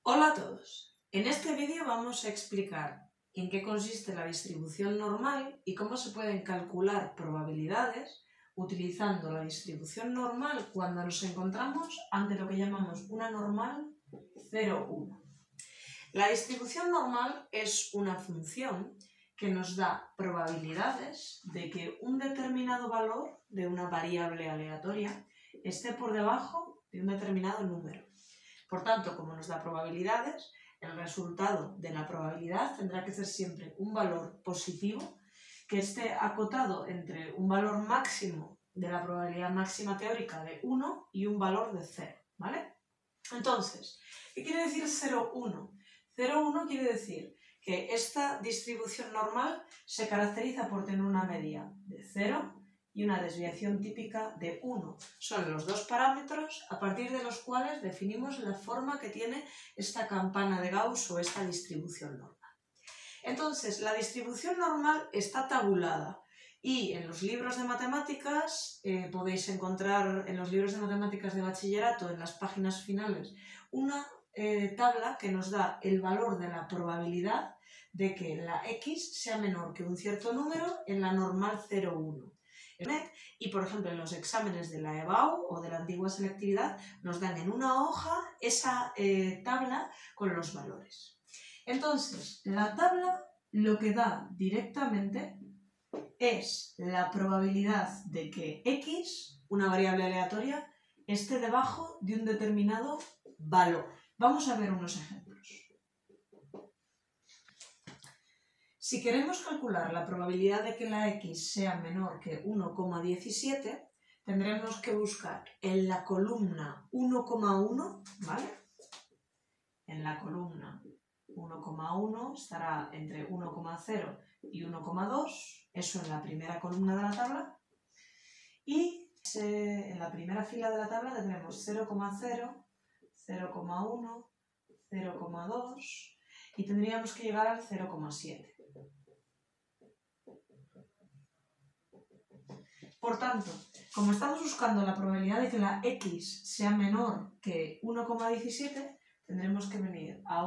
Hola a todos. En este vídeo vamos a explicar en qué consiste la distribución normal y cómo se pueden calcular probabilidades utilizando la distribución normal cuando nos encontramos ante lo que llamamos una normal 0, 1. La distribución normal es una función que nos da probabilidades de que un determinado valor de una variable aleatoria esté por debajo de un determinado número. Por tanto, como nos da probabilidades, el resultado de la probabilidad tendrá que ser siempre un valor positivo que esté acotado entre un valor máximo de la probabilidad máxima teórica de 1 y un valor de 0, ¿vale? Entonces, ¿qué quiere decir 0, 1? 0, 1 quiere decir que esta distribución normal se caracteriza por tener una media de 0 y una desviación típica de 1. Son los dos parámetros a partir de los cuales definimos la forma que tiene esta campana de Gauss o esta distribución normal. Entonces, la distribución normal está tabulada y en los libros de matemáticas podéis encontrar en los libros de matemáticas de bachillerato, en las páginas finales, una tabla que nos da el valor de la probabilidad de que la x sea menor que un cierto número en la normal 0, 1. Y, por ejemplo, en los exámenes de la EBAU o de la antigua selectividad nos dan en una hoja esa tabla con los valores. Entonces, la tabla lo que da directamente es la probabilidad de que x, una variable aleatoria, esté debajo de un determinado valor. Vamos a ver unos ejemplos. Si queremos calcular la probabilidad de que la x sea menor que 1,17, tendremos que buscar en la columna 1,1, ¿vale? En la columna 1,1 estará entre 1,0 y 1,2, eso en la primera columna de la tabla. Y en la primera fila de la tabla tendremos 0,0, 0,1, 0,2 y tendríamos que llegar al 0,7. Por tanto, como estamos buscando la probabilidad de que la x sea menor que 1,17, tendremos que venir a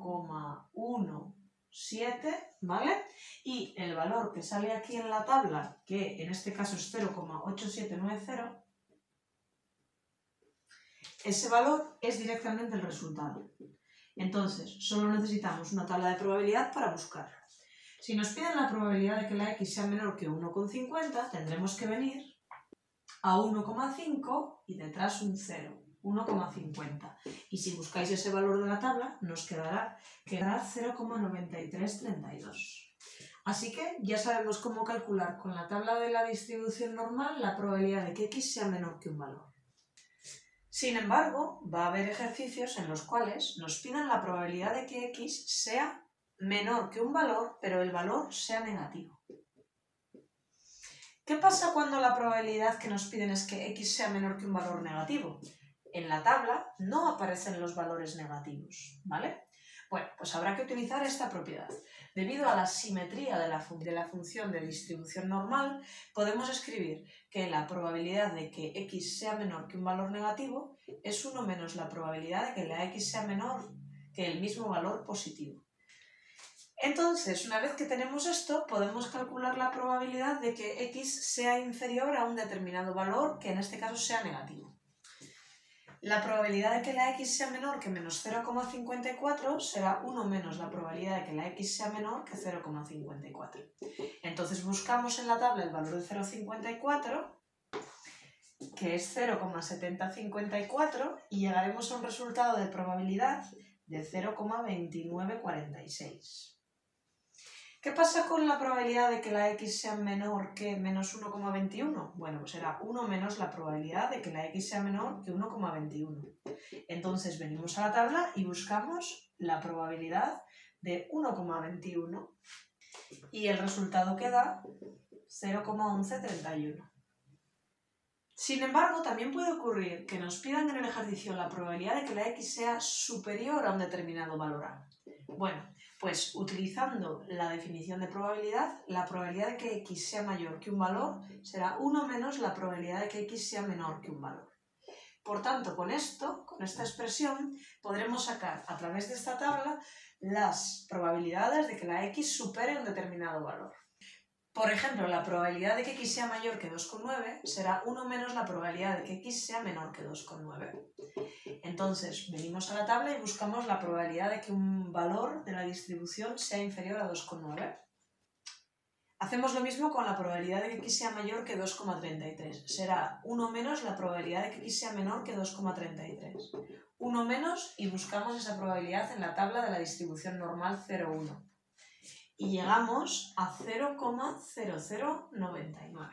1,17, ¿vale? Y el valor que sale aquí en la tabla, que en este caso es 0,8790, ese valor es directamente el resultado. Entonces, solo necesitamos una tabla de probabilidad para buscarlo. Si nos piden la probabilidad de que la x sea menor que 1,50, tendremos que venir a 1,5 y detrás un 0, 1,50. Y si buscáis ese valor de la tabla, nos quedará 0,9332. Así que ya sabemos cómo calcular con la tabla de la distribución normal la probabilidad de que x sea menor que un valor. Sin embargo, va a haber ejercicios en los cuales nos pidan la probabilidad de que x sea menor que un valor, pero el valor sea negativo. ¿Qué pasa cuando la probabilidad que nos piden es que x sea menor que un valor negativo? En la tabla no aparecen los valores negativos, ¿vale? Bueno, pues habrá que utilizar esta propiedad. Debido a la simetría de la función de distribución normal, podemos escribir que la probabilidad de que x sea menor que un valor negativo es 1 menos la probabilidad de que la x sea menor que el mismo valor positivo. Entonces, una vez que tenemos esto, podemos calcular la probabilidad de que x sea inferior a un determinado valor, que en este caso sea negativo. La probabilidad de que la x sea menor que menos 0,54 será 1 menos la probabilidad de que la x sea menor que 0,54. Entonces buscamos en la tabla el valor de 0,54, que es 0,7054, y llegaremos a un resultado de probabilidad de 0,2946. ¿Qué pasa con la probabilidad de que la x sea menor que menos 1,21? Bueno, pues será 1 menos la probabilidad de que la x sea menor que 1,21. Entonces venimos a la tabla y buscamos la probabilidad de 1,21 y el resultado que da 0,1131. Sin embargo, también puede ocurrir que nos pidan en el ejercicio la probabilidad de que la x sea superior a un determinado valor a. Bueno, pues utilizando la definición de probabilidad, la probabilidad de que x sea mayor que un valor será 1 menos la probabilidad de que x sea menor que un valor. Por tanto, con esta expresión, podremos sacar a través de esta tabla las probabilidades de que la x supere un determinado valor. Por ejemplo, la probabilidad de que x sea mayor que 2,9 será 1 menos la probabilidad de que x sea menor que 2,9. Entonces, venimos a la tabla y buscamos la probabilidad de que un valor de la distribución sea inferior a 2,9. Hacemos lo mismo con la probabilidad de que x sea mayor que 2,33. Será 1 menos la probabilidad de que x sea menor que 2,33. 1 menos y buscamos esa probabilidad en la tabla de la distribución normal 0,1. Y llegamos a 0,0099.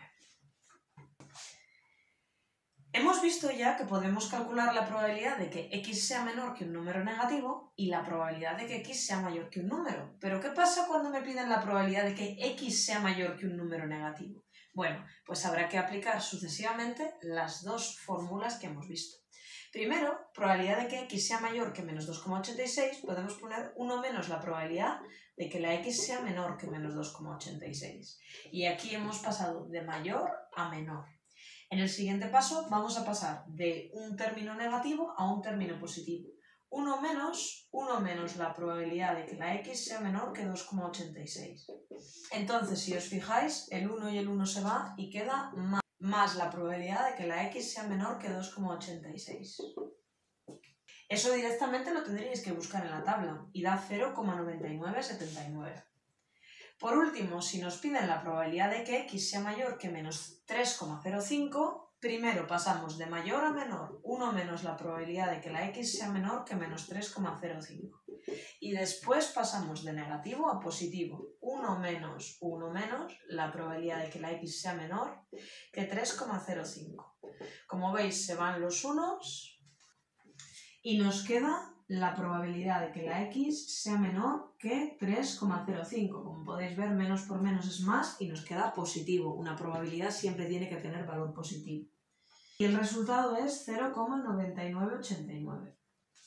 Hemos visto ya que podemos calcular la probabilidad de que x sea menor que un número negativo y la probabilidad de que x sea mayor que un número. ¿Pero qué pasa cuando me piden la probabilidad de que x sea mayor que un número negativo? Bueno, pues habrá que aplicar sucesivamente las dos fórmulas que hemos visto. Primero, probabilidad de que x sea mayor que menos 2,86, podemos poner 1 menos la probabilidad de que la x sea menor que menos 2,86. Y aquí hemos pasado de mayor a menor. En el siguiente paso vamos a pasar de un término negativo a un término positivo. 1 menos la probabilidad de que la x sea menor que 2,86. Entonces, si os fijáis, el 1 y el 1 se va y queda más la probabilidad de que la x sea menor que 2,86. Eso directamente lo tendríais que buscar en la tabla y da 0,9979. Por último, si nos piden la probabilidad de que x sea mayor que menos 3,05, primero pasamos de mayor a menor, 1 menos la probabilidad de que la x sea menor que menos 3,05. Y después pasamos de negativo a positivo, 1 menos la probabilidad de que la x sea menor que 3,05. Como veis, se van los unos y nos queda la probabilidad de que la x sea menor que 3,05. Como podéis ver, menos por menos es más y nos queda positivo. Una probabilidad siempre tiene que tener valor positivo. Y el resultado es 0,9989.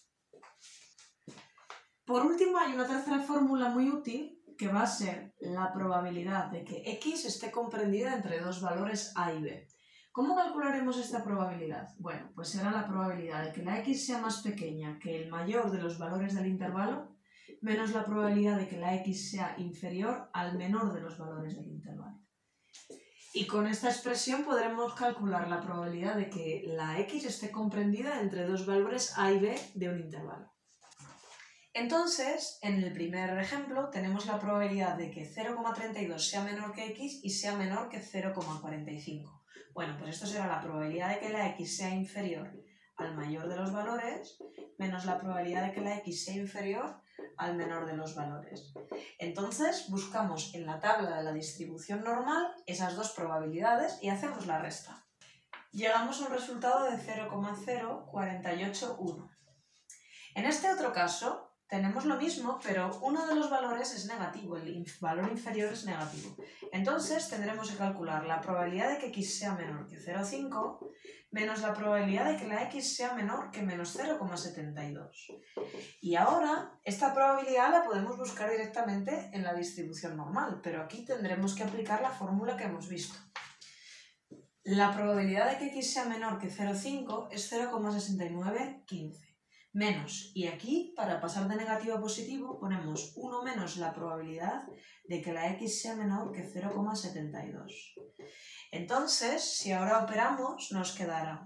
Por último, hay una tercera fórmula muy útil que va a ser la probabilidad de que x esté comprendida entre dos valores a y b. ¿Cómo calcularemos esta probabilidad? Bueno, pues será la probabilidad de que la x sea más pequeña que el mayor de los valores del intervalo menos la probabilidad de que la x sea inferior al menor de los valores del intervalo. Y con esta expresión podremos calcular la probabilidad de que la x esté comprendida entre dos valores a y b de un intervalo. Entonces, en el primer ejemplo tenemos la probabilidad de que 0,32 sea menor que x y sea menor que 0,45. Bueno, pues esto será la probabilidad de que la x sea inferior al mayor de los valores menos la probabilidad de que la x sea inferior al menor de los valores. Entonces, buscamos en la tabla de la distribución normal esas dos probabilidades y hacemos la resta. Llegamos a un resultado de 0,0481. En este otro caso, tenemos lo mismo, pero uno de los valores es negativo, el valor inferior es negativo. Entonces tendremos que calcular la probabilidad de que x sea menor que 0,5 menos la probabilidad de que la x sea menor que menos 0,72. Y ahora esta probabilidad la podemos buscar directamente en la distribución normal, pero aquí tendremos que aplicar la fórmula que hemos visto. La probabilidad de que x sea menor que 0,5 es 0,6915. Menos, y aquí, para pasar de negativo a positivo, ponemos 1 menos la probabilidad de que la x sea menor que 0,72. Entonces, si ahora operamos, nos quedará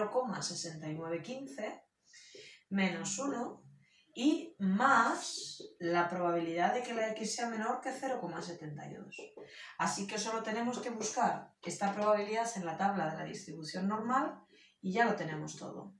0,6915 menos 1 y más la probabilidad de que la x sea menor que 0,72. Así que solo tenemos que buscar esta probabilidad en la tabla de la distribución normal y ya lo tenemos todo.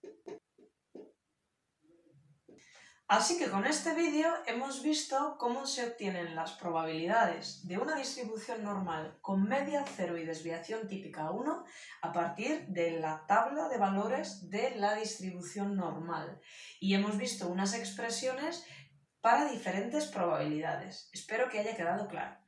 Así que con este vídeo hemos visto cómo se obtienen las probabilidades de una distribución normal con media 0 y desviación típica 1 a partir de la tabla de valores de la distribución normal. Y hemos visto unas expresiones para diferentes probabilidades. Espero que haya quedado claro.